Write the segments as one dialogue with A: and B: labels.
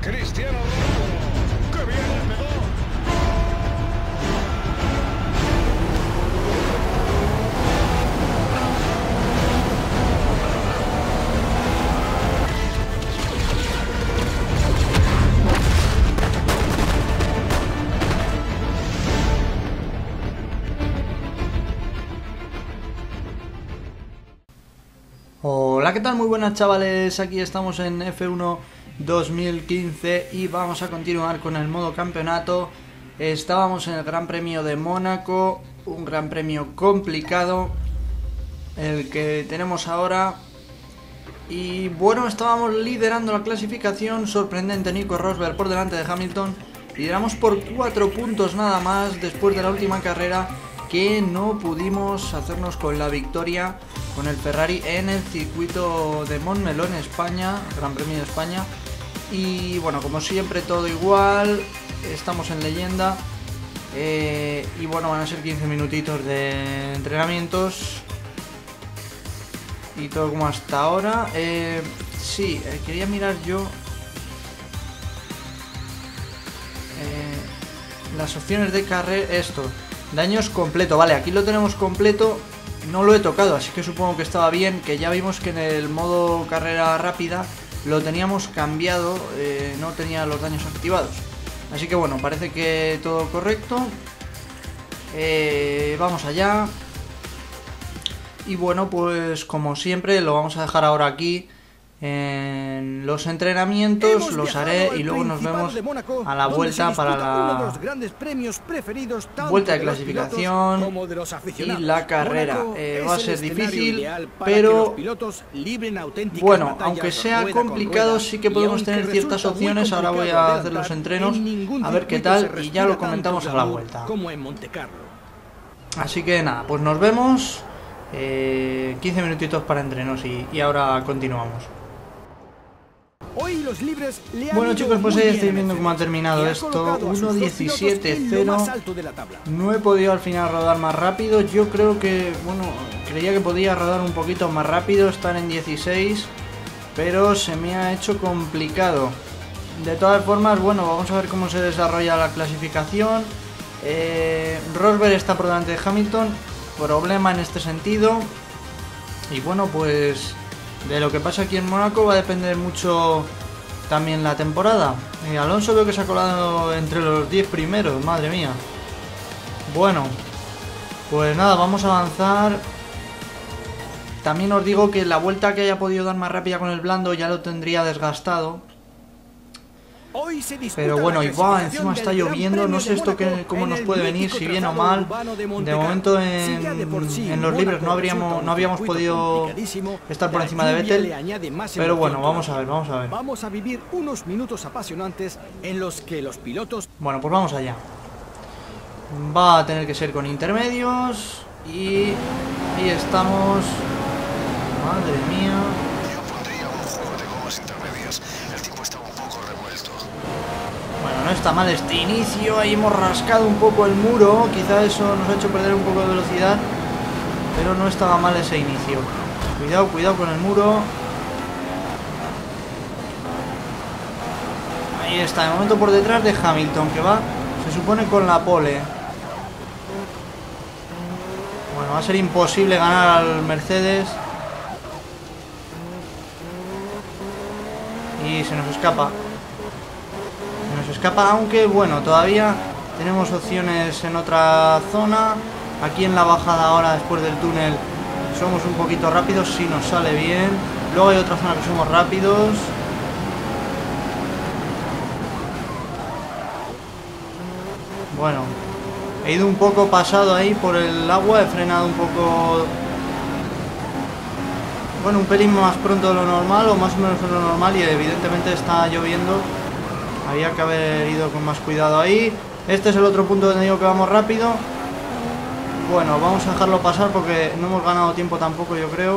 A: Cristiano Ronaldo. ¡Qué bien le pegó!
B: Hola, ¿qué tal? Muy buenas, chavales, aquí estamos en F1 2015 y vamos a continuar con el modo campeonato. Estábamos en el Gran Premio de Mónaco, un gran premio complicado, el que tenemos ahora. Y bueno, estábamos liderando la clasificación, sorprendente Nico Rosberg por delante de Hamilton. Lideramos por 4 puntos nada más después de la última carrera, que no pudimos hacernos con la victoria con el Ferrari en el circuito de Montmeló en España, Gran Premio de España. Y bueno, como siempre todo igual, estamos en leyenda. Y bueno, van a ser 15 minutitos de entrenamientos y todo como hasta ahora. Quería mirar yo las opciones de carrera. Esto, daños completo, vale, aquí lo tenemos completo. No lo he tocado, así que supongo que estaba bien. Que ya vimos que en el modo carrera rápida lo teníamos cambiado, no tenía los daños activados. Así que bueno, parece que todo correcto. Vamos allá. Y bueno, pues como siempre lo vamos a dejar ahora aquí en los entrenamientos. Los haré y luego nos vemos a la vuelta para la vuelta de clasificación y la carrera. Va a ser difícil, pero bueno, aunque sea complicado, sí que podemos tener ciertas opciones. Ahora voy a hacer los entrenos, a ver qué tal, y ya lo comentamos a la vuelta. Así que nada, pues nos vemos. 15 minutitos para entrenos y ahora continuamos.
C: Hoy los libres le han
B: bueno,
C: ido
B: chicos, pues
C: muy
B: ahí
C: bien
B: estoy
C: en
B: viendo
C: el
B: cómo ha terminado
C: y ha
B: esto.
C: colocado a sus dos pilotos en lo más alto de la
B: 1:17.0.
C: tabla.
B: No he podido al final rodar más rápido. Yo creo que, bueno, creía que podía rodar un poquito más rápido, estar en 16, pero se me ha hecho complicado. De todas formas, bueno, vamos a ver cómo se desarrolla la clasificación. Rosberg está por delante de Hamilton, problema en este sentido. Y bueno, pues de lo que pasa aquí en Mónaco va a depender mucho también la temporada. Alonso veo que se ha colado entre los 10 primeros, madre mía. Bueno, pues nada, vamos a avanzar. También os digo que la vuelta que haya podido dar más rápida con el blando ya lo tendría desgastado.
C: Hoy se disputa
B: Pero bueno,
C: la
B: igual
C: clasificación
B: encima está
C: del Gran
B: lloviendo,
C: Premio
B: no
C: de
B: sé esto
C: Mónaco
B: cómo
C: en
B: nos
C: el
B: puede venir,
C: mítico
B: si bien o
C: trazado
B: mal.
C: urbano de
B: De
C: Monte
B: momento
C: Carlo. Si ya de por sí
B: en los libres
C: Mónaco resulta
B: no
C: un
B: habíamos
C: circuito
B: podido
C: complicadísimo,
B: estar por
C: la
B: encima de
C: lluvia
B: Vettel.
C: le añade más
B: Pero
C: emoción
B: bueno, vamos
C: todavía.
B: a ver, vamos a ver.
C: Vamos a vivir unos minutos apasionantes en los que los pilotos...
B: Bueno, pues vamos allá. Va a tener que ser con intermedios. Y ahí estamos. Madre mía.
A: Yo pondría un juego de gomas intermedias. El tiempo está un poco revuelto.
B: Bueno, no está mal este inicio. Ahí hemos rascado un poco el muro. Quizá eso nos ha hecho perder un poco de velocidad, pero no estaba mal ese inicio. Cuidado, cuidado con el muro. Ahí está, de momento por detrás de Hamilton, que va, se supone, con la pole. Bueno, va a ser imposible ganar al Mercedes. Y se nos escapa. Se nos escapa, aunque bueno, todavía tenemos opciones en otra zona. Aquí en la bajada ahora, después del túnel, somos un poquito rápidos, si nos sale bien. Luego hay otra zona que somos rápidos. Bueno, he ido un poco pasado ahí por el agua, he frenado un poco, bueno, un pelín más pronto de lo normal, o más o menos de lo normal, y evidentemente está lloviendo. Había que haber ido con más cuidado ahí. Este es el otro punto donde digo que vamos rápido. Bueno, vamos a dejarlo pasar porque no hemos ganado tiempo tampoco, yo creo.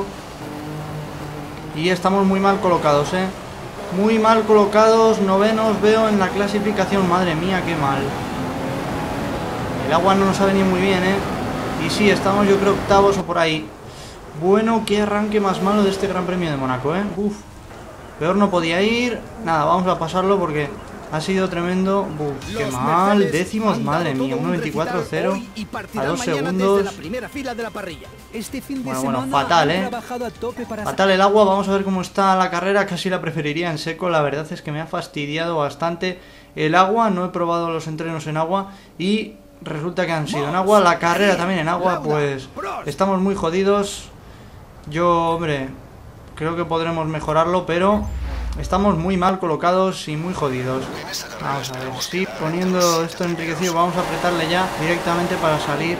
B: Y estamos muy mal colocados, muy mal colocados. Novenos veo en la clasificación. Madre mía, qué mal. El agua no nos ha venido muy bien, Y sí, estamos yo creo octavos o por ahí. Bueno, qué arranque más malo de este Gran Premio de Mónaco, Uf. Peor no podía ir. Nada, vamos a pasarlo porque ha sido tremendo. Qué mal. Décimos, madre mía. 1.24.0 a 2 segundos. Bueno, fatal, fatal el agua. Vamos a ver cómo está la carrera. Casi la preferiría en seco. La verdad es que me ha fastidiado bastante el agua. No he probado los entrenos en agua y resulta que han sido en agua. La carrera también en agua. Pues estamos muy jodidos. Yo, hombre, creo que podremos mejorarlo, pero estamos muy mal colocados y muy jodidos. Vamos a ver, sí, poniendo esto enriquecido, vamos a apretarle ya directamente para salir.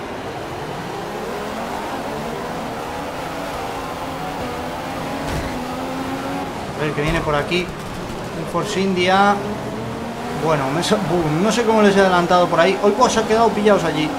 B: A ver que viene por aquí un Force India. Bueno, no sé cómo les he adelantado por ahí. Hoy pues se han quedado pillados allí.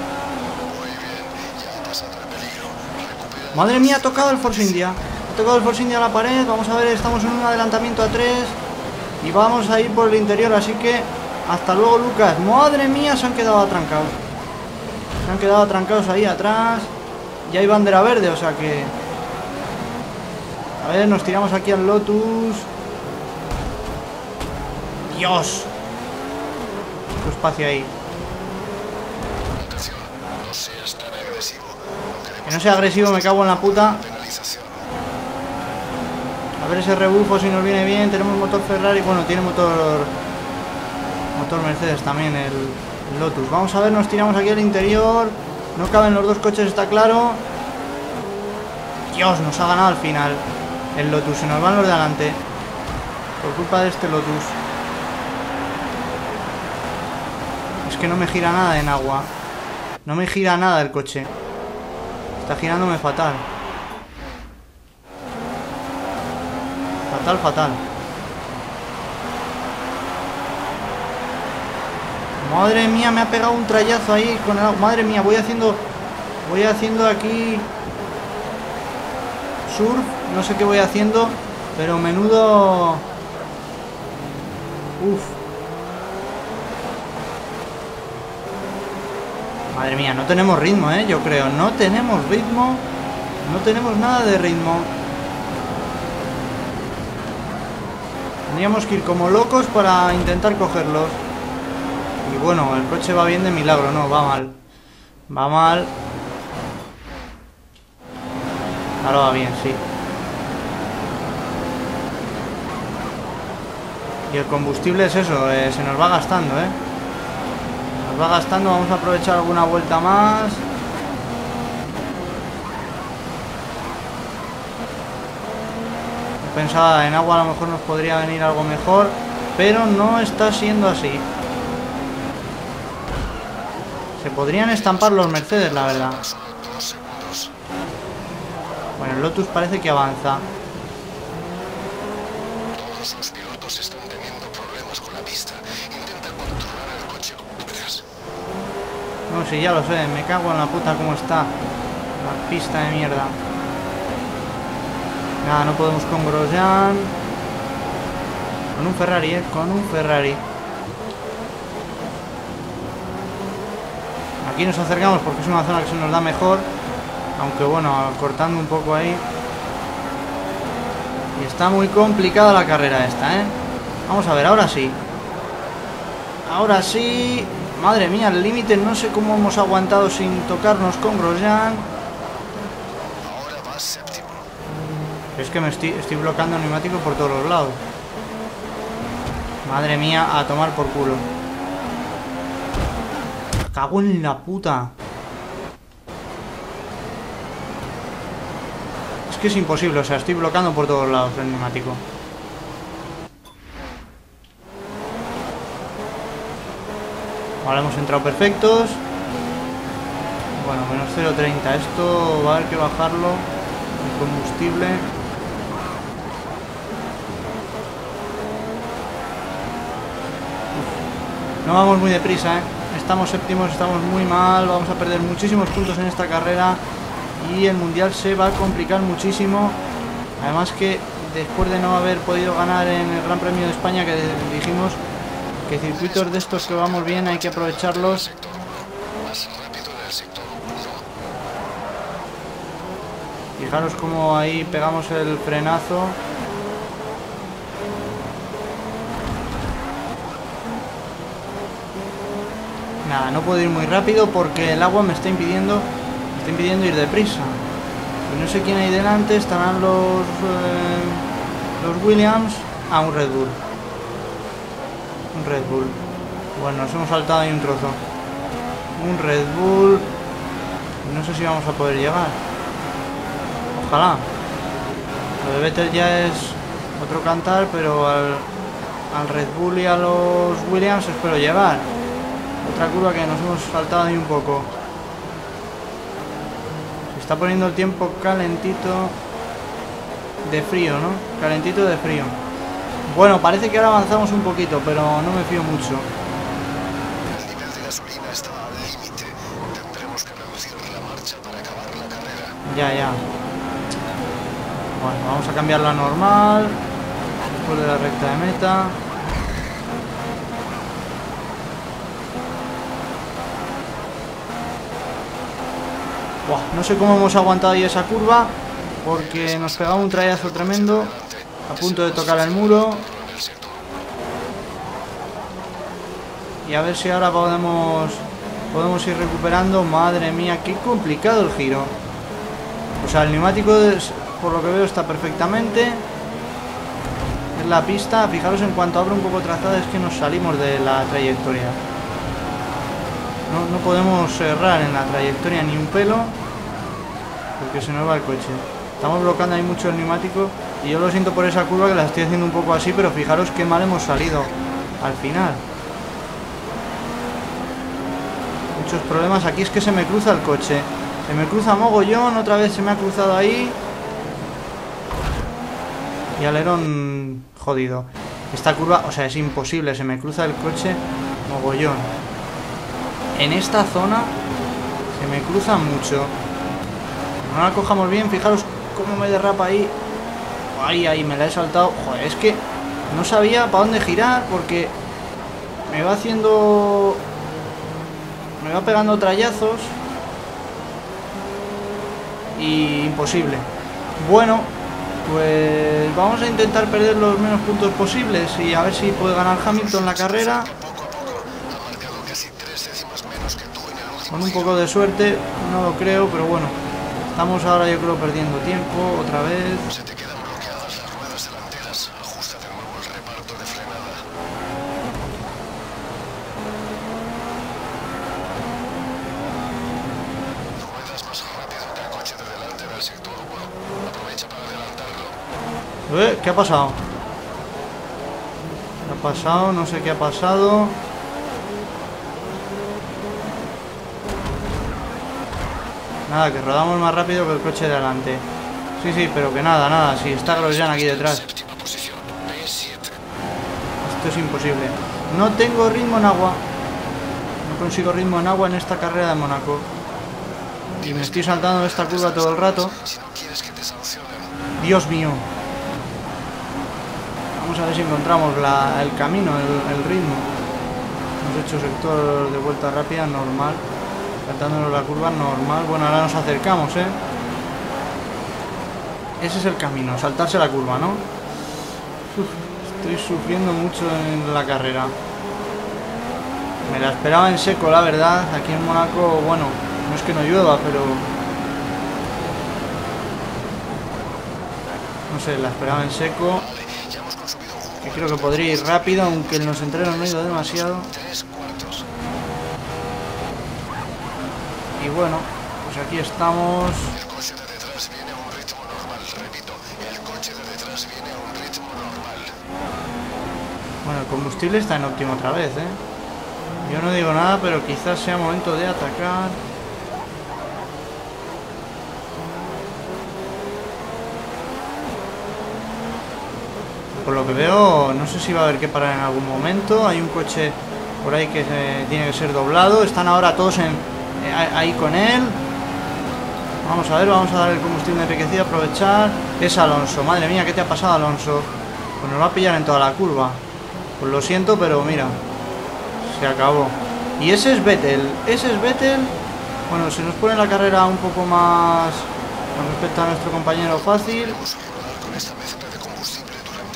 B: Madre mía, ha tocado el Force India. Ha tocado el Force India a la pared. Vamos a ver, estamos en un adelantamiento a 3. Y vamos a ir por el interior, así que hasta luego, Lucas. Madre mía, se han quedado atrancados. Se han quedado atrancados ahí atrás. Ya hay bandera verde, o sea que... A ver, nos tiramos aquí al Lotus. Dios. Mucho espacio ahí. Que no sea agresivo, me cago en la puta. A ver ese rebufo si nos viene bien. Tenemos motor Ferrari. Bueno, tiene motor Mercedes también el Lotus. Vamos a ver, nos tiramos aquí al interior. No caben los dos coches, está claro. Dios, nos ha ganado al final el Lotus. Se nos van los de adelante por culpa de este Lotus. Es que no me gira nada en agua. No me gira nada el coche. Está girándome fatal. Fatal. Madre mía, me ha pegado un trayazo ahí con el agua. Madre mía, voy haciendo aquí surf. No sé qué voy haciendo, pero menudo... Uf. Madre mía, no tenemos ritmo, yo creo. No tenemos ritmo. No tenemos nada de ritmo. Tendríamos que ir como locos para intentar cogerlos. Y bueno, el coche va bien de milagro. No, va mal. Va mal. Ahora va bien, sí. Y el combustible es eso, se nos va gastando, Nos va gastando, vamos a aprovechar alguna vuelta más. Pensaba en agua a lo mejor nos podría venir algo mejor, pero no está siendo así. Se podrían estampar los Mercedes, la verdad. Bueno, el Lotus parece que avanza.
A: Todos los pilotos están teniendo problemas con la pista. Intenta controlar el coche como puedas.
B: No, sí, ya lo sé. Me cago en la puta cómo está la pista de mierda. Nada, no podemos con Grosjean. Con un Ferrari, con un Ferrari. Aquí nos acercamos porque es una zona que se nos da mejor. Aunque bueno, cortando un poco ahí. Y está muy complicada la carrera esta, Vamos a ver, ahora sí. Ahora sí. Madre mía, el límite no sé cómo hemos aguantado sin tocarnos con Grosjean.
A: Ahora va séptimo.
B: Es que me estoy bloqueando el neumático por todos los lados. Madre mía, a tomar por culo. Me cago en la puta. Es que es imposible, o sea, estoy bloqueando por todos lados el neumático. Ahora hemos entrado perfectos. Bueno, menos 0,30. Esto va a haber que bajarlo. El combustible. No vamos muy deprisa, Estamos séptimos, estamos muy mal. Vamos a perder muchísimos puntos en esta carrera. Y el mundial se va a complicar muchísimo. Además que después de no haber podido ganar en el Gran Premio de España, que dijimos que circuitos de estos que vamos bien hay que aprovecharlos. Fijaros cómo ahí pegamos el frenazo. Nada, no puedo ir muy rápido porque el agua me está impidiendo ir deprisa. Y no sé quién hay delante. Estarán los Williams. Ah, un Red Bull. Un Red Bull. Bueno, nos hemos saltado ahí un trozo. Un Red Bull. No sé si vamos a poder llegar. Ojalá. Lo de Vettel ya es otro cantar, pero al Red Bull y a los Williams espero llegar. Otra curva que nos hemos saltado ahí un poco. Se está poniendo el tiempo calentito de frío, ¿no? Calentito de frío. Bueno, parece que ahora avanzamos un poquito, pero no me fío mucho.
A: El nivel de gasolina está al límite. Tendremos que reducir la marcha para acabar la carrera.
B: Ya. Bueno, vamos a cambiar la normal. Después de la recta de meta. Buah, no sé cómo hemos aguantado ahí esa curva, porque nos pegaba un trayazo tremendo. A punto de tocar el muro. Y a ver si ahora podemos ir recuperando. Madre mía, qué complicado el giro. O sea, el neumático, por lo que veo, está perfectamente. Es la pista. Fijaros, en cuanto abro un poco trazada es que nos salimos de la trayectoria. No podemos errar en la trayectoria ni un pelo, porque se nos va el coche. Estamos bloqueando ahí mucho el neumático. Y yo lo siento por esa curva, que la estoy haciendo un poco así, pero fijaros qué mal hemos salido al final. Muchos problemas. Aquí es que se me cruza el coche. Se me cruza mogollón. Otra vez se me ha cruzado ahí. Y alerón jodido. Esta curva, o sea, es imposible. Se me cruza el coche mogollón. En esta zona se me cruza mucho. No la cojamos bien. Fijaros cómo me derrapa ahí. Ahí, me la he saltado. Joder, es que no sabía para dónde girar, porque me va haciendo... me va pegando trayazos. Y imposible. Bueno, pues vamos a intentar perder los menos puntos posibles y a ver si puede ganar Hamilton la carrera. Con un poco de suerte, no lo creo, pero bueno. Estamos ahora, yo creo, perdiendo tiempo otra vez.
A: Se te quedan bloqueadas las ruedas delanteras. Ajusta de nuevo el reparto de frenada. Ruedas más rápido que el coche de delante del sector 1. Aprovecha para adelantarlo.
B: ¿Qué ha pasado? ¿Qué ha pasado? No sé qué ha pasado. Nada, que rodamos más rápido que el coche de delante. Sí, pero que nada. Sí, está Grosjean aquí detrás. Esto es imposible. No tengo ritmo en agua. No consigo ritmo en agua en esta carrera de Mónaco. Y me estoy saltando esta curva todo el rato. Dios mío. Vamos a ver si encontramos el camino, el ritmo. Hemos hecho sector de vuelta rápida, normal. Saltándonos la curva, normal. Bueno, ahora nos acercamos, Ese es el camino, saltarse la curva, ¿no? Estoy sufriendo mucho en la carrera. Me la esperaba en seco, la verdad. Aquí en Mónaco, bueno, no es que no llueva, pero... no sé, la esperaba en seco. Que creo que podría ir rápido, aunque en los entrenos no he ido demasiado. Y bueno, pues aquí estamos.
A: El coche de detrás viene a un ritmo normal, repito, el coche de detrás viene a un ritmo normal.
B: Bueno, el combustible está en óptimo otra vez, Yo no digo nada, pero quizás sea momento de atacar. Por lo que veo, no sé si va a haber que parar en algún momento. Hay un coche por ahí que tiene que ser doblado. Están ahora todos ahí con él. Vamos a ver, vamos a dar el combustible enriquecido, aprovechar. Es Alonso, madre mía, ¿qué te ha pasado, Alonso? Pues nos va a pillar en toda la curva. Pues lo siento, pero mira, se acabó. Y ese es Vettel. Bueno, se nos pone la carrera un poco más con respecto a nuestro compañero fácil.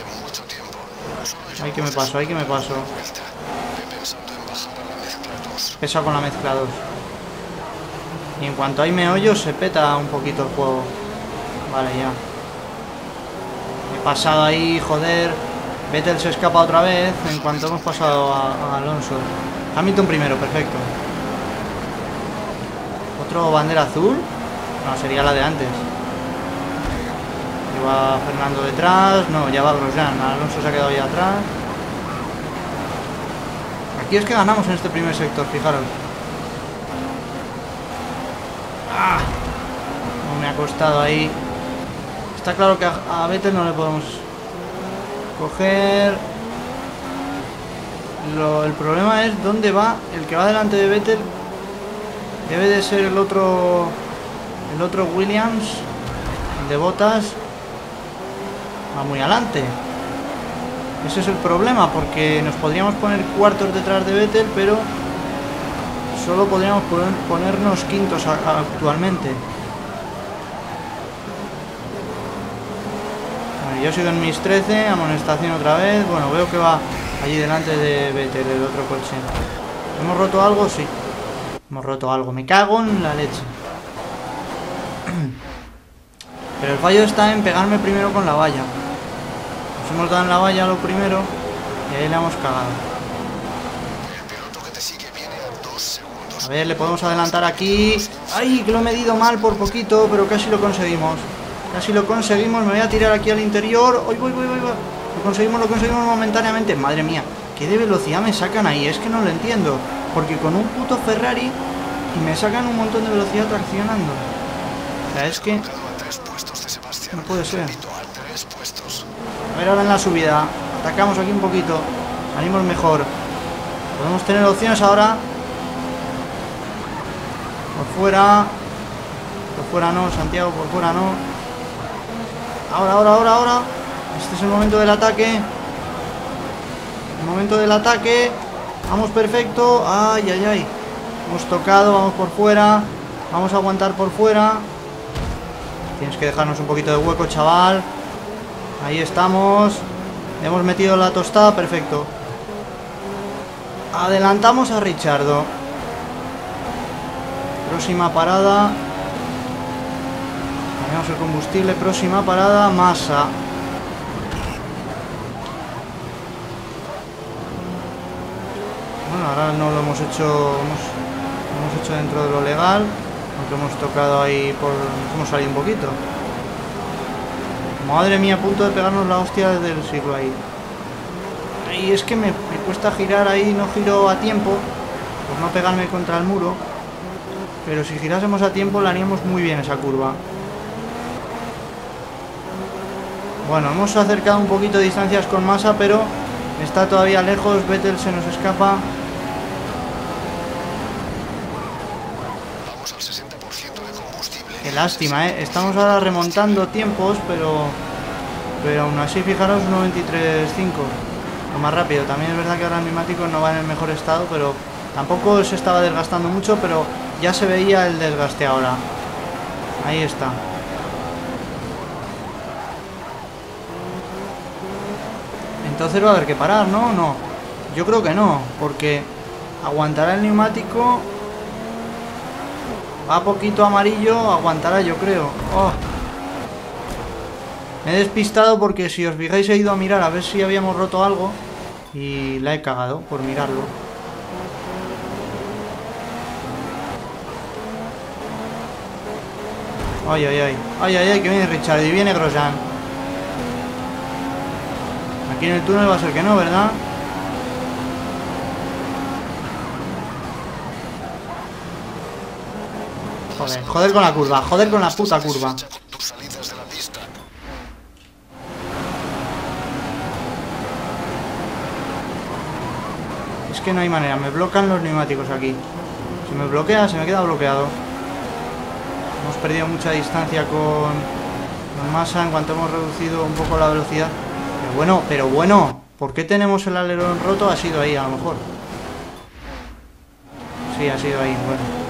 B: Ay, que me paso. Pesado con la mezcla 2. Y en cuanto hay meollos se peta un poquito el juego. Vale, ya. He pasado ahí, joder. Vettel se escapa otra vez en cuanto hemos pasado a Alonso. Hamilton primero, perfecto. ¿Otro bandera azul? No, sería la de antes. Va Fernando detrás. No, ya va Grosjean. Alonso se ha quedado ya atrás. Aquí es que ganamos en este primer sector, fijaros. ¡Ah! No me ha costado ahí. Está claro que a Vettel no le podemos coger. El problema es dónde va. El que va delante de Vettel debe de ser el otro Williams, el de Bottas. Va muy adelante. Ese es el problema, porque nos podríamos poner cuartos detrás de Vettel, pero solo podríamos ponernos quintos actualmente. Bueno, yo sigo en mis 13, amonestación otra vez. Bueno, veo que va allí delante de Vettel, el otro coche. ¿Hemos roto algo? Sí. Hemos roto algo. Me cago en la leche. Pero el fallo está en pegarme primero con la valla. Nos hemos dado en la valla lo primero y ahí le hemos cagado. A ver, le podemos adelantar aquí. ¡Ay! Que lo he medido mal por poquito, pero casi lo conseguimos. Casi lo conseguimos. Me voy a tirar aquí al interior. ¡Ay, voy! Lo conseguimos momentáneamente. Madre mía, ¿qué de velocidad me sacan ahí? Es que no lo entiendo. Porque con un puto Ferrari y me sacan un montón de velocidad traccionando. O sea, es que no puede ser. A ver, ahora en la subida atacamos aquí un poquito, salimos mejor. Podemos tener opciones ahora. Por fuera no, Santiago, por fuera no. Ahora. Este es el momento del ataque. Vamos, perfecto. Ay. Hemos tocado, vamos por fuera. Vamos a aguantar por fuera. Tienes que dejarnos un poquito de hueco, chaval. Ahí estamos. Hemos metido la tostada, perfecto. Adelantamos a Richardo. Próxima parada. Cambiamos el combustible. Próxima parada, Massa. Bueno, ahora no lo hemos hecho. Hemos hecho dentro de lo legal. Aunque hemos tocado ahí por... hemos salido un poquito. Madre mía, a punto de pegarnos la hostia del siglo ahí. Y es que me cuesta girar ahí, no giro a tiempo, por no pegarme contra el muro. Pero si girásemos a tiempo, le haríamos muy bien esa curva. Bueno, hemos acercado un poquito de distancias con Massa, pero está todavía lejos. Vettel se nos escapa. Qué lástima, ¿eh? Estamos ahora remontando tiempos, pero aún así, fijaros, 1.23.5. Lo más rápido. También es verdad que ahora el neumático no va en el mejor estado, pero tampoco se estaba desgastando mucho, pero ya se veía el desgaste ahora. Ahí está. Entonces va a haber que parar, ¿no? No. Yo creo que no, porque aguantará el neumático. Va poquito amarillo, aguantará, yo creo. Oh. Me he despistado porque, si os fijáis, he ido a mirar a ver si habíamos roto algo y la he cagado por mirarlo. Ay, que viene Richard y viene Grosjean. Aquí en el túnel va a ser que no, ¿verdad? Joder con la curva, joder con la puta curva. Es que no hay manera, me bloquean los neumáticos aquí. Si me bloquea, se me queda bloqueado. Hemos perdido mucha distancia con Massa en cuanto hemos reducido un poco la velocidad. Pero bueno, ¿por qué tenemos el alerón roto? Ha sido ahí, a lo mejor. Sí, ha sido ahí,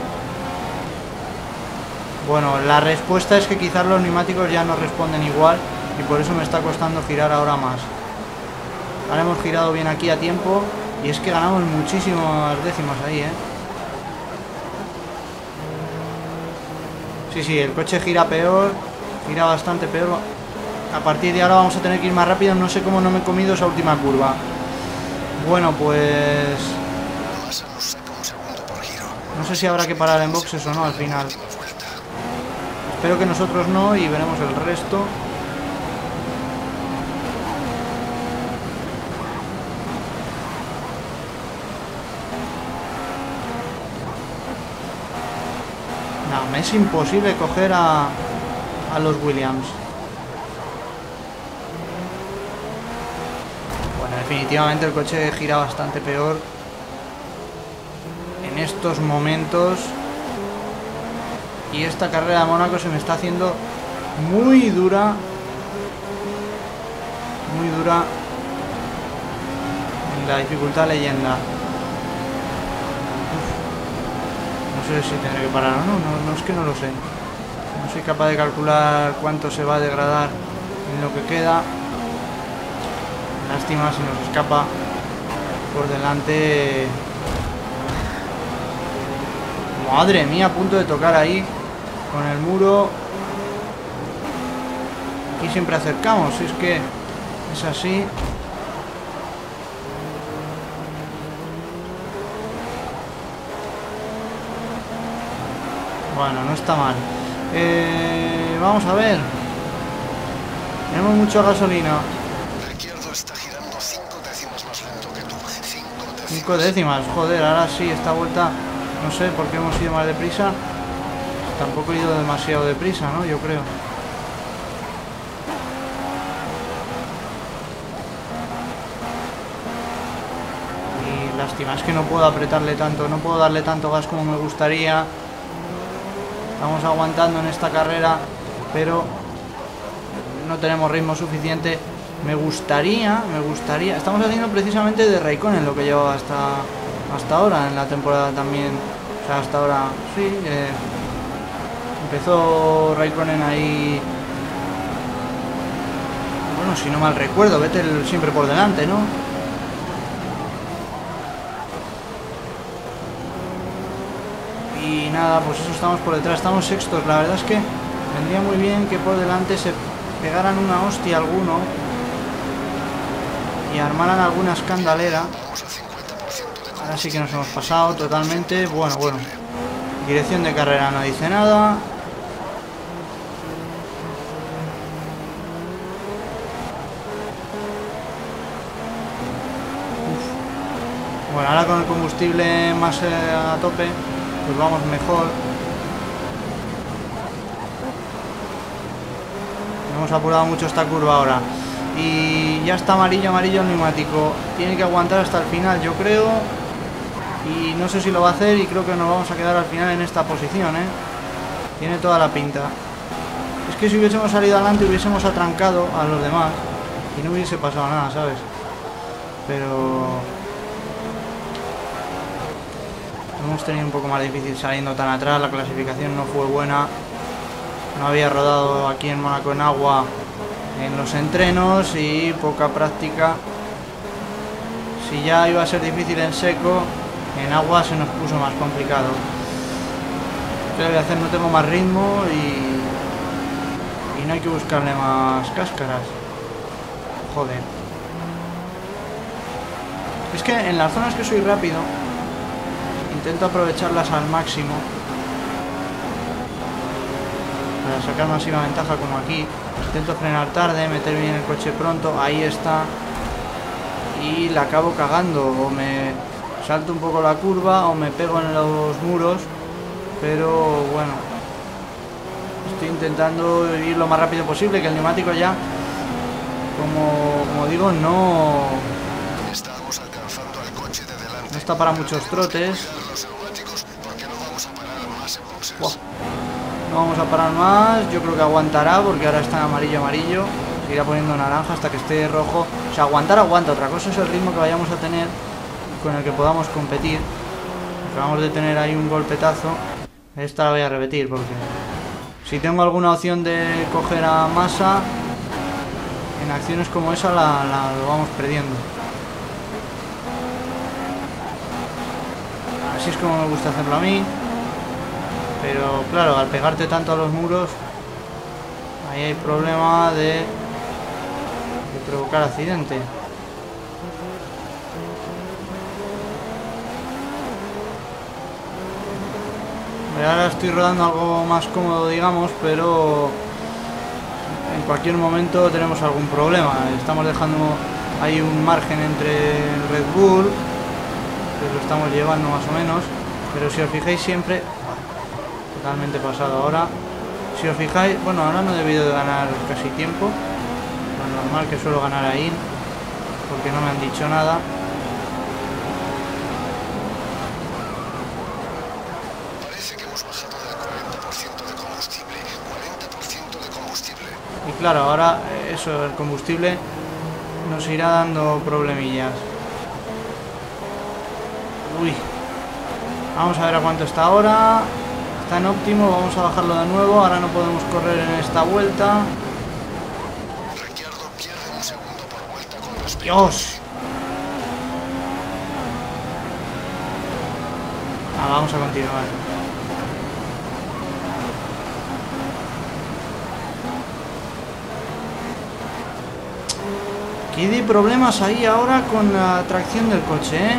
B: Bueno, la respuesta es que quizás los neumáticos ya no responden igual y por eso me está costando girar ahora más. Ahora hemos girado bien aquí a tiempo y es que ganamos muchísimas décimas ahí, ¿eh? Sí, el coche gira peor. Gira bastante peor. A partir de ahora vamos a tener que ir más rápido. No sé cómo no me he comido esa última curva. Bueno, pues... no sé si habrá que parar en boxes o no al final. Espero que nosotros no y veremos el resto. No, me es imposible coger a los Williams. Bueno, definitivamente el coche gira bastante peor en estos momentos. Y esta carrera de Mónaco se me está haciendo muy dura. Muy dura. En la dificultad leyenda. No sé si tendré que parar o no. No es que no lo sé. No soy capaz de calcular cuánto se va a degradar en lo que queda. Lástima, se nos escapa por delante. Madre mía, a punto de tocar ahí con el muro. Aquí siempre acercamos, si es que es así. Bueno, no está mal. Vamos a ver. Tenemos mucha gasolina.
A: El izquierdo está girando 5 décimas más lento que tú.
B: 5 décimas, joder, ahora sí, esta vuelta. No sé por qué hemos ido más deprisa. Tampoco he ido demasiado deprisa, ¿no? Yo creo. Y lástima, es que no puedo apretarle tanto. No puedo darle tanto gas como me gustaría. Estamos aguantando en esta carrera, pero no tenemos ritmo suficiente. Me gustaría. Estamos haciendo precisamente de Raikkonen lo que llevaba hasta ahora en la temporada también. O sea, hasta ahora sí. Empezó Raikkonen ahí. Bueno, si no mal recuerdo, Vettel siempre por delante, ¿no? Y nada, pues eso, estamos por detrás, estamos sextos. La verdad es que vendría muy bien que por delante se pegaran una hostia alguno y armaran alguna escandalera. Ahora sí que nos hemos pasado totalmente. Bueno. Dirección de carrera no dice nada. Bueno, ahora con el combustible más a tope, pues vamos mejor. Hemos apurado mucho esta curva ahora. Y ya está amarillo el neumático. Tiene que aguantar hasta el final, yo creo. Y no sé si lo va a hacer y creo que nos vamos a quedar al final en esta posición, ¿eh? Tiene toda la pinta. Es que si hubiésemos salido adelante hubiésemos atrancado a los demás y no hubiese pasado nada, ¿sabes? Pero... hemos tenido un poco más difícil saliendo tan atrás. La clasificación no fue buena. No había rodado aquí en Mónaco en agua en los entrenos y poca práctica. Si ya iba a ser difícil en seco, en agua se nos puso más complicado. ¿Qué le voy a hacer? No tengo más ritmo y no hay que buscarle más cáscaras. Joder. Es que en las zonas que soy rápido intento aprovecharlas al máximo para sacar máxima ventaja, como aquí. Intento frenar tarde, meter bien el coche pronto. Ahí está. Y la acabo cagando. O me salto un poco la curva o me pego en los muros. Pero bueno, estoy intentando ir lo más rápido posible, que el neumático ya, como digo, no está para muchos trotes. Wow. No vamos a parar más. Yo creo que aguantará porque ahora está amarillo. Se irá poniendo naranja hasta que esté rojo. O sea, aguanta. Otra cosa es el ritmo que vayamos a tener con el que podamos competir. Acabamos de tener ahí un golpetazo. Esta la voy a repetir porque si tengo alguna opción de coger a Massa en acciones como esa lo vamos perdiendo. Así es como me gusta hacerlo a mí. Pero claro, al pegarte tanto a los muros, ahí hay problema de provocar accidente. Ahora estoy rodando algo más cómodo, digamos, pero en cualquier momento tenemos algún problema. Estamos dejando ahí un margen entre el Red Bull, que lo estamos llevando más o menos, pero si os fijáis siempre... Totalmente pasado ahora. Si os fijáis, bueno, ahora no he debido de ganar casi tiempo. Lo normal que suelo ganar ahí, porque no me han dicho nada.
A: Parece que hemos bajado del 40% de combustible. 40% de combustible.
B: Y claro, ahora eso, el combustible nos irá dando problemillas. Uy. Vamos a ver a cuánto está ahora. Está en óptimo, vamos a bajarlo de nuevo. Ahora no podemos correr en esta vuelta.
A: Ricciardo pierde un segundo por vuelta con respecto.
B: ¡Dios! Vamos a continuar. Aquí hay problemas ahí ahora con la tracción del coche, ¿eh?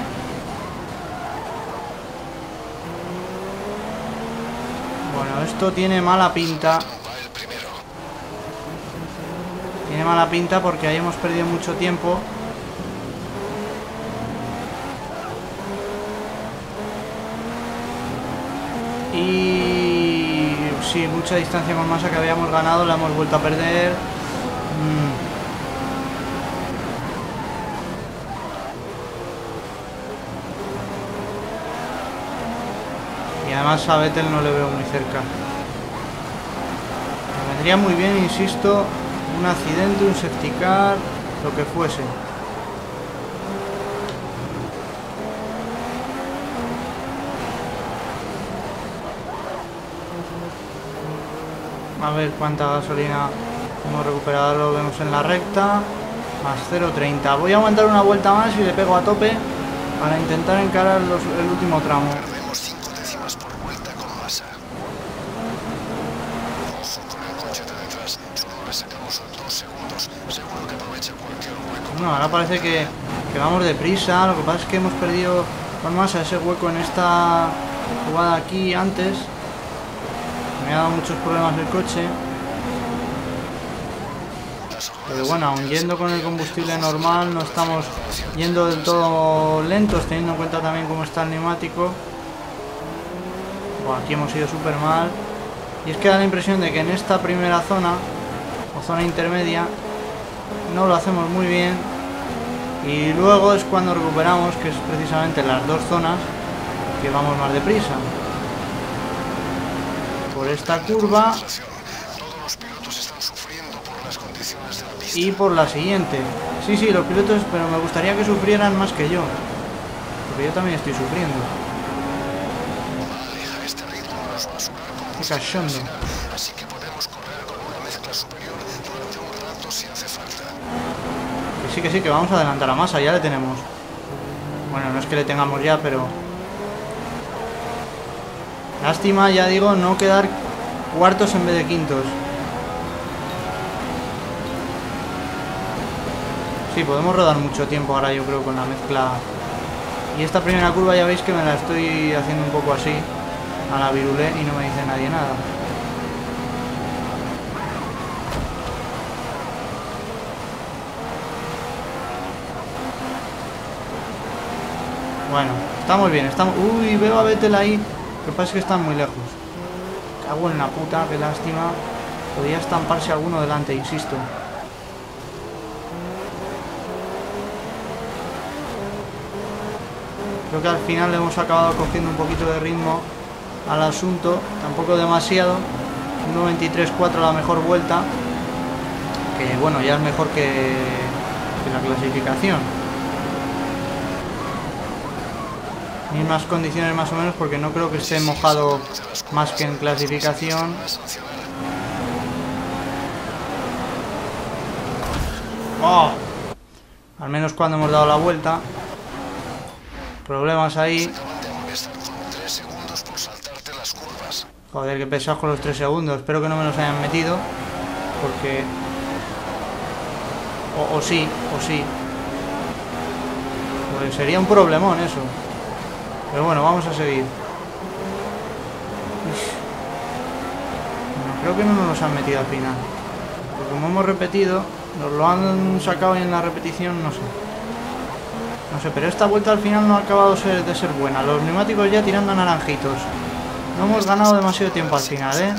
B: Bueno, esto tiene mala pinta. Tiene mala pinta porque ahí hemos perdido mucho tiempo. Y... sí, mucha distancia con Massa que habíamos ganado, la hemos vuelto a perder. Y además a Vettel no le veo muy cerca. Me vendría muy bien, insisto, un accidente, un safety car, lo que fuese. A ver cuánta gasolina hemos recuperado, lo vemos en la recta. Más 0,30. Voy a aguantar una vuelta más y le pego a tope para intentar encarar el último tramo.
A: Perdemos 5 décimas por vuelta con Massa. Ojo con el coche de detrás. Solo le sacamos 2 segundos. Seguro que aprovecha cualquier hueco.
B: No, ahora parece que vamos deprisa. Lo que pasa es que hemos perdido con Massa ese hueco en esta jugada aquí antes. Me ha dado muchos problemas el coche. Pero bueno, aun yendo con el combustible normal, no estamos yendo del todo lentos, teniendo en cuenta también cómo está el neumático. Bueno, aquí hemos ido súper mal. Y es que da la impresión de que en esta primera zona, o zona intermedia, no lo hacemos muy bien. Y luego es cuando recuperamos, que es precisamente las dos zonas, que vamos más deprisa. Por esta curva y por la siguiente. Sí, los pilotos, pero me gustaría que sufrieran más que yo, porque yo también estoy sufriendo. Qué cachondo.
A: Así que podemos correr con una mezcla superior durante un rato si hace falta.
B: Que sí, que vamos a adelantar a Massa, ya le tenemos. Bueno, no es que le tengamos ya, pero... lástima, ya digo, no quedar cuartos en vez de quintos. Sí, podemos rodar mucho tiempo ahora, yo creo, con la mezcla. Y esta primera curva ya veis que me la estoy haciendo un poco así, a la virulé, y no me dice nadie nada. Bueno, estamos bien, estamos... Uy, veo a Vettel ahí. Lo que pasa es que están muy lejos. Cago en la puta, qué lástima. Podría estamparse alguno delante, insisto. Creo que al final le hemos acabado cogiendo un poquito de ritmo al asunto. Tampoco demasiado. 1.23.4 la mejor vuelta. Que bueno, ya es mejor que la clasificación. Mismas condiciones más o menos, porque no creo que esté mojado más que en clasificación. ¡Oh! Al menos cuando hemos dado la vuelta. Problemas ahí. Joder, qué pesados con los 3 segundos. Espero que no me los hayan metido. Porque... O sí. Pues sería un problemón eso. Pero bueno, vamos a seguir. Bueno, creo que no nos los han metido al final. Porque como hemos repetido, nos lo han sacado y en la repetición no sé. No sé, pero esta vuelta al final no ha acabado de ser buena. Los neumáticos ya tirando a naranjitos. No hemos ganado demasiado tiempo al final, ¿eh?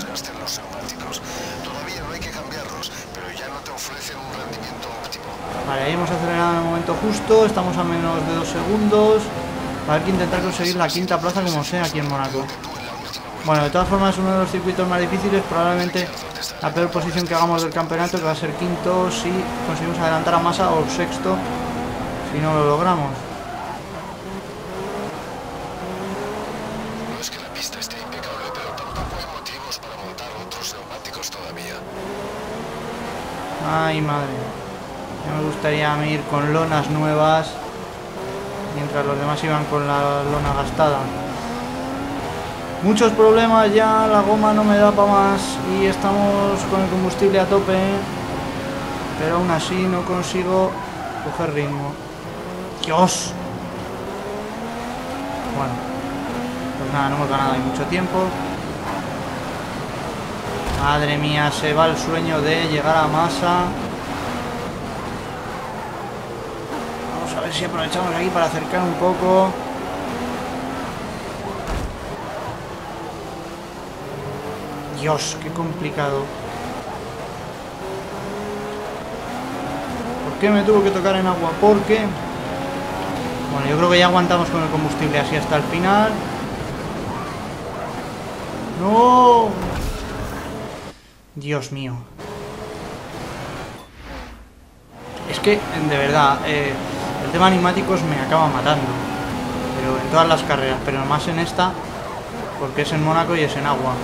B: Vale, ahí hemos acelerado en el momento justo. Estamos a menos de 2 segundos. A ver que intentar conseguir la quinta plaza como sea aquí en Mónaco. Bueno, de todas formas es uno de los circuitos más difíciles. Probablemente la peor posición que hagamos del campeonato, que va a ser quinto si conseguimos adelantar a Massa, o sexto si no lo logramos.
A: No es que la pista esté impecable, pero tampoco hay motivos para montar otros neumáticos todavía.
B: Ay, madre. Ya me gustaría ir con lonas nuevas, mientras los demás iban con la lona gastada. Muchos problemas ya, la goma no me da para más y estamos con el combustible a tope, pero aún así no consigo coger ritmo. ¡Dios! Bueno, pues nada, no hemos ganado ahí mucho tiempo. Madre mía, se va el sueño de llegar a Massa. Vamos a ver si aprovechamos aquí para acercar un poco. Dios, qué complicado. ¿Por qué me tuvo que tocar en agua? Porque... Bueno, yo creo que ya aguantamos con el combustible así hasta el final. ¡No! Dios mío. Es que, de verdad, el tema neumáticos me acaba matando. Pero en todas las carreras, pero más en esta, porque es en Mónaco y es en agua.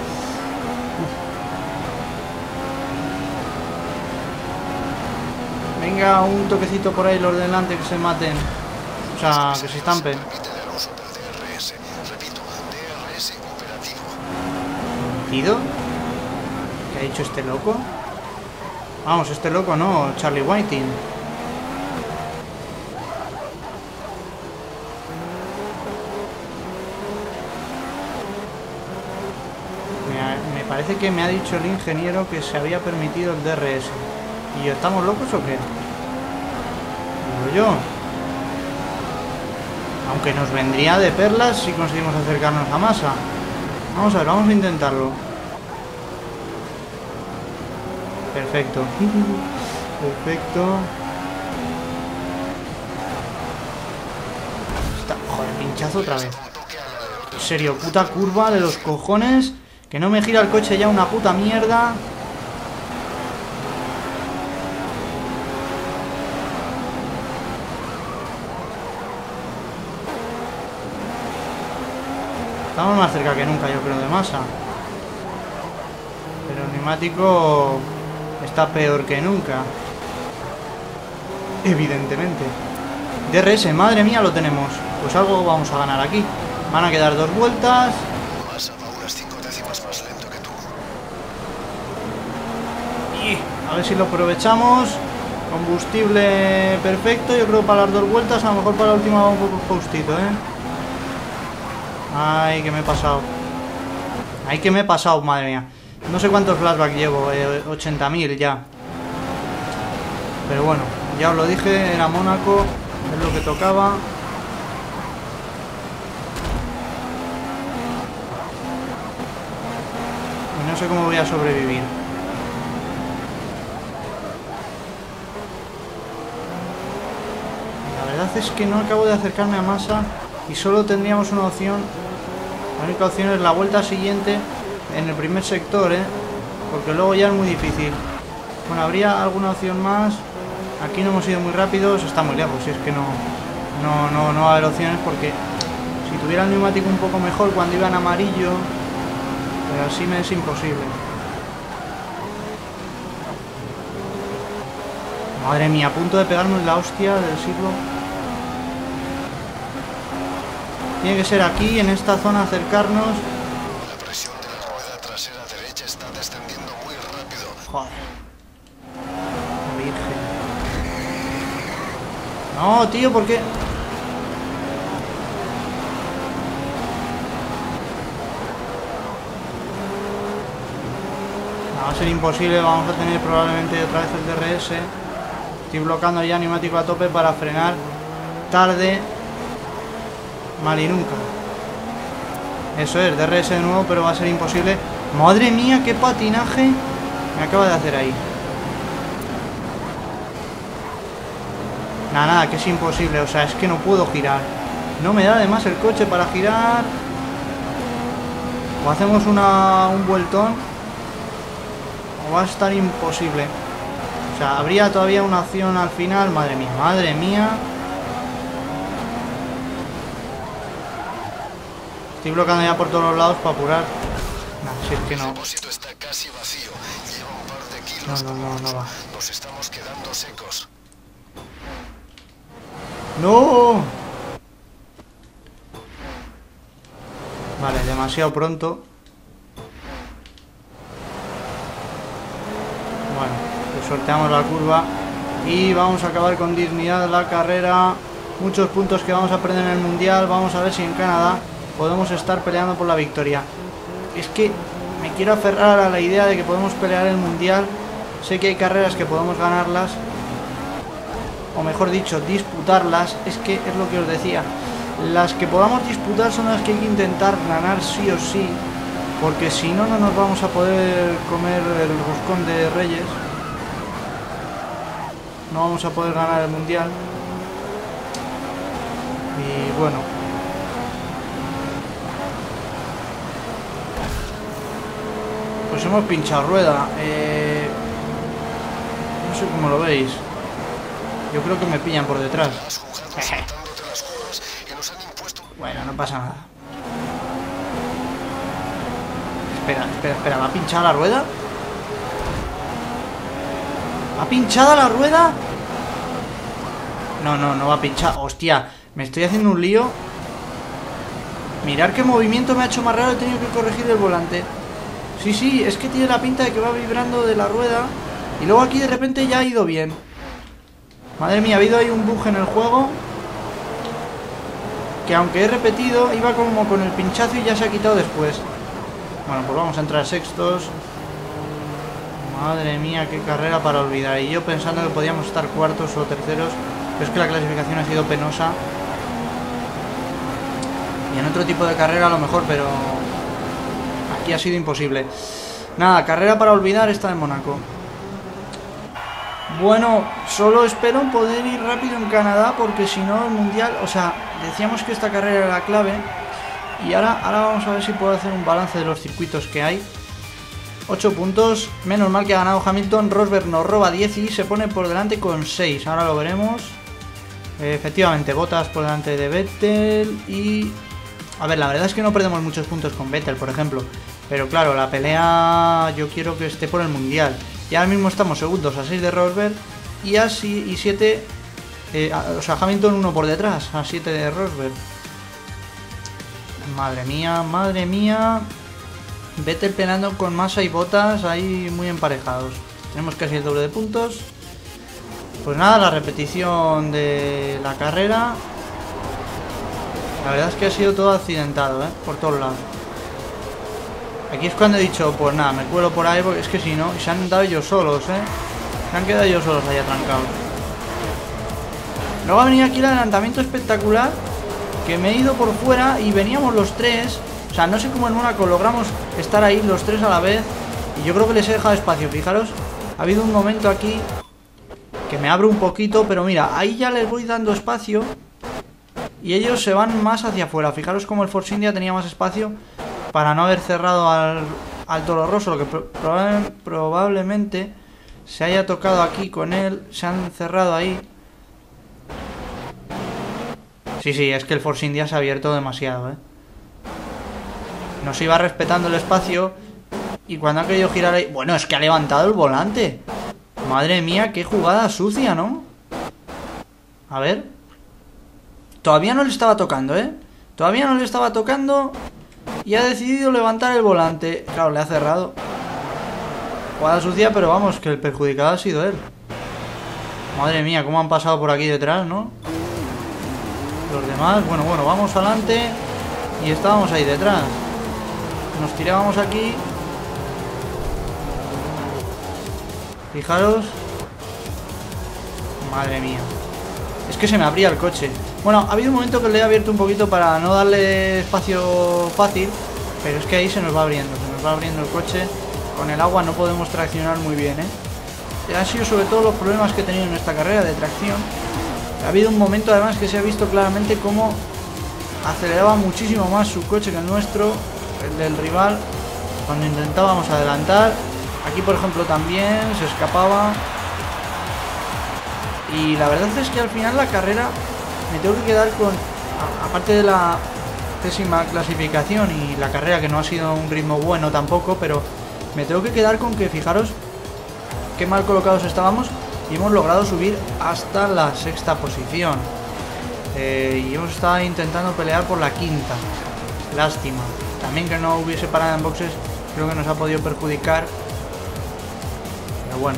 B: Venga, un toquecito por ahí los de delante que se maten. O sea, que se estampen. ¿Mentido? ¿Qué ha dicho este loco? Vamos, este loco no, Charlie Whiting. Me parece que me ha dicho el ingeniero que se había permitido el DRS. ¿Y estamos locos o qué? Digo yo. Aunque nos vendría de perlas si conseguimos acercarnos a Massa. Vamos a ver, vamos a intentarlo. Perfecto. Perfecto. Joder, pinchazo otra vez. En serio, puta curva de los cojones. Que no me gira el coche ya una puta mierda. Estamos más cerca que nunca, yo creo, de Massa. Pero el neumático está peor que nunca. Evidentemente. DRS, madre mía, lo tenemos. Pues algo vamos a ganar aquí. Van a quedar 2 vueltas.
A: Massa va unas 5 décimas más lento que tú.
B: Y a ver si lo aprovechamos. Combustible perfecto. Yo creo para las 2 vueltas. A lo mejor para la última va un poco justito, Ay, que me he pasado. Ay, que me he pasado, madre mía. No sé cuántos flashbacks llevo, 80.000 ya. Pero bueno, ya os lo dije, era Mónaco, es lo que tocaba. Y no sé cómo voy a sobrevivir. La verdad es que no acabo de acercarme a Massa y solo tendríamos una opción. La única opción es la vuelta siguiente en el primer sector, porque luego ya es muy difícil. Bueno, habría alguna opción más. Aquí no hemos ido muy rápidos, está muy lejos, si es que no va a haber opciones, porque si tuviera el neumático un poco mejor cuando iba en amarillo, pero así me es imposible. Madre mía, a punto de pegarnos la hostia del siglo. Tiene que ser aquí, en esta zona, acercarnos.
A: La presión de la rueda
B: No, tío, ¿por qué? No, va a ser imposible, vamos a tener probablemente otra vez el DRS. Estoy bloqueando ya neumático a tope para frenar tarde. Mal y nunca. Eso es, DRS de nuevo, pero va a ser imposible. Madre mía, qué patinaje me acaba de hacer ahí. Nada, que es imposible, o sea, es que no puedo girar. No me da además el coche para girar. O hacemos un vueltón, o va a estar imposible. O sea, habría todavía una opción al final. Madre mía, madre mía. Estoy bloqueando ya por todos los lados para apurar. No, si es que no.
A: El depósito está casi vacío. Lleva un par de kilos de
B: No va.
A: Nos estamos quedando secos.
B: ¡No! Vale, demasiado pronto. Bueno, pues sorteamos la curva y vamos a acabar con dignidad la carrera. Muchos puntos que vamos a perder en el Mundial. Vamos a ver si en Canadá podemos estar peleando por la victoria. Es que me quiero aferrar a la idea de que podemos pelear el Mundial. Sé que hay carreras que podemos ganarlas, o mejor dicho, disputarlas. Es que es lo que os decía, las que podamos disputar son las que hay que intentar ganar sí o sí, porque si no, no nos vamos a poder comer el roscón de Reyes. No vamos a poder ganar el Mundial. Y bueno, pues hemos pinchado rueda. No sé cómo lo veis. Yo creo que me pillan por detrás. Bueno, no pasa nada. Espera, ¿va a pinchar la rueda? ¿Ha pinchado la rueda? No va a pinchar. Hostia, me estoy haciendo un lío. Mirad qué movimiento me ha hecho más raro. He tenido que corregir el volante. Sí, es que tiene la pinta de que va vibrando de la rueda. Y luego aquí de repente ya ha ido bien. Madre mía, ha habido ahí un bug en el juego, que aunque he repetido, iba como con el pinchazo y ya se ha quitado después. Bueno, pues vamos a entrar sextos. Madre mía, qué carrera para olvidar. Y yo pensando que podíamos estar cuartos o terceros, pero es que la clasificación ha sido penosa. Y en otro tipo de carrera a lo mejor, pero aquí ha sido imposible. Nada, carrera para olvidar esta de Mónaco. Bueno, solo espero poder ir rápido en Canadá, porque si no el Mundial, o sea, decíamos que esta carrera era la clave. Y ahora vamos a ver si puedo hacer un balance de los circuitos que hay. 8 puntos, menos mal que ha ganado Hamilton. Rosberg nos roba 10 y se pone por delante con 6, ahora lo veremos. Efectivamente, Bottas por delante de Vettel. Y a ver, la verdad es que no perdemos muchos puntos con Vettel, por ejemplo, pero claro, la pelea yo quiero que esté por el Mundial. Y ahora mismo estamos segundos a 6 de Rosberg y a 7, o sea, Hamilton 1 por detrás, a 7 de Rosberg. Madre mía. Vettel peleando con Massa y Bottas ahí muy emparejados. Tenemos casi el doble de puntos. Pues nada, la repetición de la carrera. La verdad es que ha sido todo accidentado, por todos lados. Aquí es cuando he dicho, pues nada, me cuelo por ahí, porque es que si no, se han dado ellos solos, se han quedado ellos solos ahí atrancados. Luego ha venido aquí el adelantamiento espectacular, que me he ido por fuera y veníamos los tres. O sea, no sé cómo en Mónaco logramos estar ahí los tres a la vez, y yo creo que les he dejado espacio. Fijaros, ha habido un momento aquí que me abro un poquito, pero mira, ahí ya les voy dando espacio y ellos se van más hacia afuera. Fijaros como el Force India tenía más espacio para no haber cerrado al Toro Rosso, lo que probablemente se haya tocado aquí con él. Se han cerrado ahí. Sí, es que el Force India se ha abierto demasiado, Nos iba respetando el espacio y cuando ha querido girar ahí... Bueno, es que ha levantado el volante. Madre mía, qué jugada sucia, ¿no? A ver. Todavía no le estaba tocando, Todavía no le estaba tocando y ha decidido levantar el volante. Claro, le ha cerrado. Jugada sucia, pero vamos, que el perjudicado ha sido él. Madre mía, cómo han pasado por aquí detrás, ¿no? Los demás, bueno, vamos adelante. Y estábamos ahí detrás. Nos tirábamos aquí. Fijaros. Madre mía. Es que se me abría el coche. Bueno, ha habido un momento que le he abierto un poquito para no darle espacio fácil. Pero es que ahí se nos va abriendo el coche. Con el agua no podemos traccionar muy bien, ¿eh? Han sido sobre todo los problemas que he tenido en esta carrera de tracción. Ha habido un momento además que se ha visto claramente cómo aceleraba muchísimo más su coche que el nuestro, el del rival, cuando intentábamos adelantar. Aquí por ejemplo también se escapaba. Y la verdad es que al final la carrera me tengo que quedar con, aparte de la pésima clasificación y la carrera que no ha sido un ritmo bueno tampoco, pero me tengo que quedar con que fijaros qué mal colocados estábamos y hemos logrado subir hasta la 6ª posición. Y hemos estado intentando pelear por la 5ª. Lástima. También que no hubiese parada en boxes creo que nos ha podido perjudicar. Pero bueno.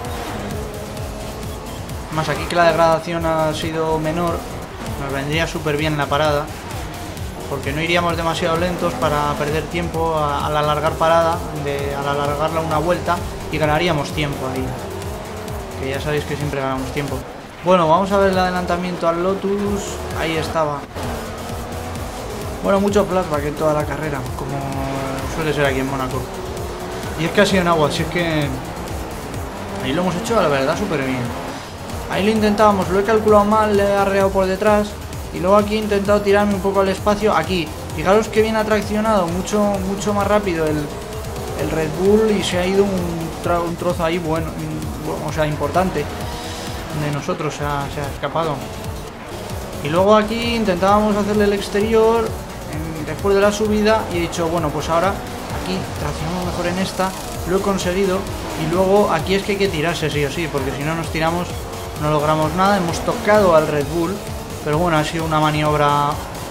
B: Más aquí que la degradación ha sido menor, nos vendría súper bien la parada, porque no iríamos demasiado lentos para perder tiempo al alargar parada, al alargarla una vuelta, y ganaríamos tiempo ahí, que ya sabéis que siempre ganamos tiempo. Bueno, vamos a ver el adelantamiento al Lotus. Ahí estaba. Bueno, mucho flashback en toda la carrera, como suele ser aquí en Mónaco. Y es que ha sido en agua, así es que ahí lo hemos hecho, la verdad, súper bien. Ahí lo intentábamos, lo he calculado mal, le he arreado por detrás. Y luego aquí he intentado tirarme un poco al espacio. Aquí, fijaros que bien ha traccionado mucho más rápido el Red Bull. Y se ha ido un trozo ahí, bueno, o sea, importante. De nosotros se ha escapado. Y luego aquí intentábamos hacerle el exterior después de la subida. Y he dicho, bueno, pues ahora aquí traccionamos mejor en esta. Lo he conseguido. Y luego aquí es que hay que tirarse sí o sí, porque si no nos tiramos no logramos nada. Hemos tocado al Red Bull, pero bueno, ha sido una maniobra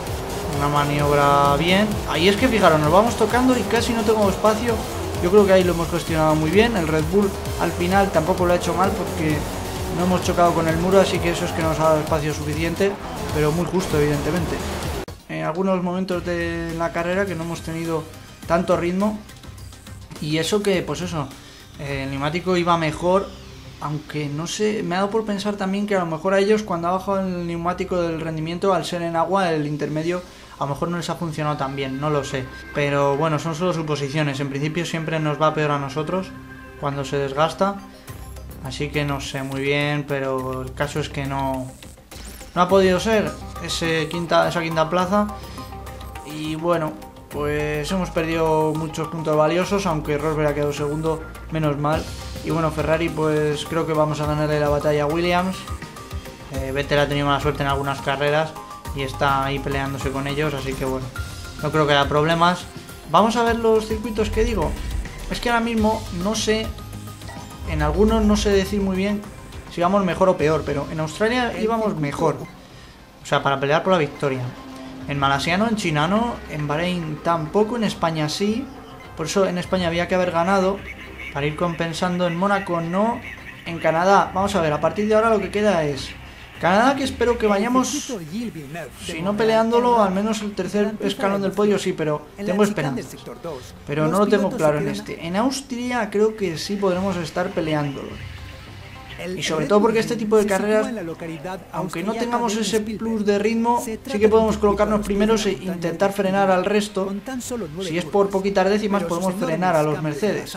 B: bien. Ahí es que fijaros, nos vamos tocando y casi no tengo espacio. Yo creo que ahí lo hemos gestionado muy bien. El Red Bull al final tampoco lo ha hecho mal, porque no hemos chocado con el muro, así que eso es que nos ha dado espacio suficiente, pero muy justo, evidentemente. En algunos momentos de la carrera que no hemos tenido tanto ritmo, y eso que, pues eso, el neumático iba mejor, aunque no sé, me ha dado por pensar también que a lo mejor a ellos cuando ha bajado el neumático del rendimiento, al ser en agua, el intermedio, a lo mejor no les ha funcionado tan bien, no lo sé. Pero bueno, son solo suposiciones, en principio siempre nos va peor a nosotros cuando se desgasta. Así que no sé muy bien, pero el caso es que no ha podido ser esa quinta plaza. Y bueno, pues hemos perdido muchos puntos valiosos, aunque Rosberg ha quedado segundo, menos mal. Y bueno, Ferrari, pues creo que vamos a ganarle la batalla a Williams. Vettel ha tenido mala suerte en algunas carreras y está ahí peleándose con ellos, así que bueno, no creo que haya problemas. Vamos a ver los circuitos que digo. Es que ahora mismo no sé, en algunos no sé decir muy bien si vamos mejor o peor, pero en Australia íbamos mejor, o sea, para pelear por la victoria. En Malasia no, en China no, en Bahrein tampoco, en España sí, por eso en España había que haber ganado para ir compensando. En Mónaco no, en Canadá, vamos a ver, a partir de ahora lo que queda es Canadá, que espero que vayamos, si no peleándolo, al menos el tercer escalón del podio sí, pero tengo esperanzas. Pero no lo tengo claro en este. En Austria creo que sí podremos estar peleándolo. Y sobre todo porque este tipo de carreras, aunque no tengamos ese plus de ritmo, sí que podemos colocarnos primeros e intentar frenar al resto. Si es por poquitas décimas, podemos frenar a los Mercedes.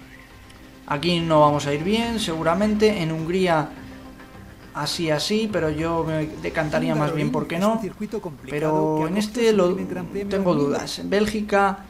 B: Aquí no vamos a ir bien, seguramente. En Hungría así, pero yo me decantaría más bien porque no. Pero en este tengo dudas. En Bélgica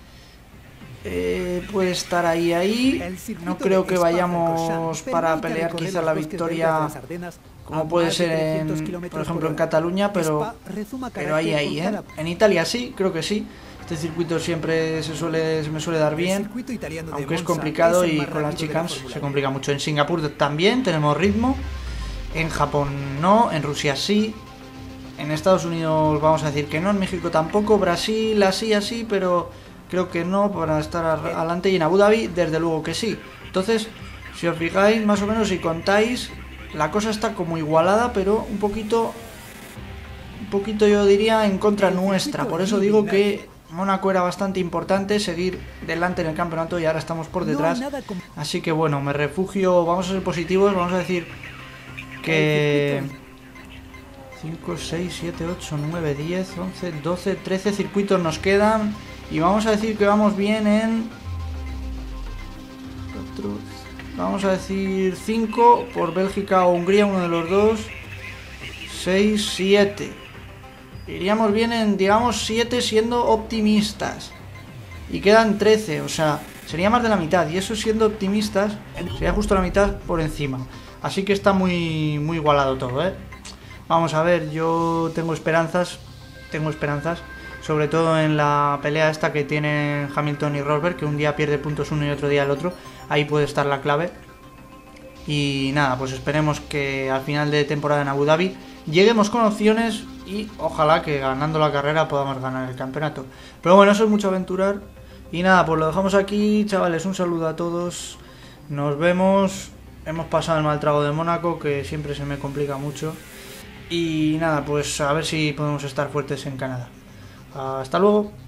B: puede estar ahí. No creo que vayamos para pelear quizá la victoria como puede ser por ejemplo en Cataluña, pero ahí, ¿eh? En Italia sí, creo que sí. Este circuito siempre me suele dar bien, aunque es complicado y con las chicas se complica mucho. En Singapur también tenemos ritmo. En Japón no, en Rusia sí, en Estados Unidos vamos a decir que no, en México tampoco, Brasil así, pero creo que no para estar adelante, y en Abu Dhabi desde luego que sí. Entonces, si os fijáis más o menos, si contáis, la cosa está como igualada, pero un poquito poquito, yo diría, en contra nuestra. Por eso digo que Mónaco era bastante importante seguir delante en el campeonato y ahora estamos por detrás. Así que bueno, me refugio, vamos a ser positivos, vamos a decir que 5, 6, 7, 8, 9, 10, 11, 12, 13 circuitos nos quedan. Y vamos a decir que vamos bien en... Vamos a decir 5 por Bélgica o Hungría, uno de los dos. 6, 7. Iríamos bien en, digamos, 7 siendo optimistas. Y quedan 13, o sea, sería más de la mitad. Y eso siendo optimistas, sería justo la mitad por encima. Así que está muy igualado todo, ¿eh? Vamos a ver, yo tengo esperanzas. Sobre todo en la pelea esta que tienen Hamilton y Rosberg, que un día pierde puntos uno y otro día el otro. Ahí puede estar la clave. Y nada, pues esperemos que al final de temporada en Abu Dhabi lleguemos con opciones y ojalá que ganando la carrera podamos ganar el campeonato. Pero bueno, eso es mucho aventurar. Y nada, pues lo dejamos aquí, chavales. Un saludo a todos. Nos vemos. Hemos pasado el mal trago de Mónaco, que siempre se me complica mucho. Y nada, pues a ver si podemos estar fuertes en Canadá. Hasta luego.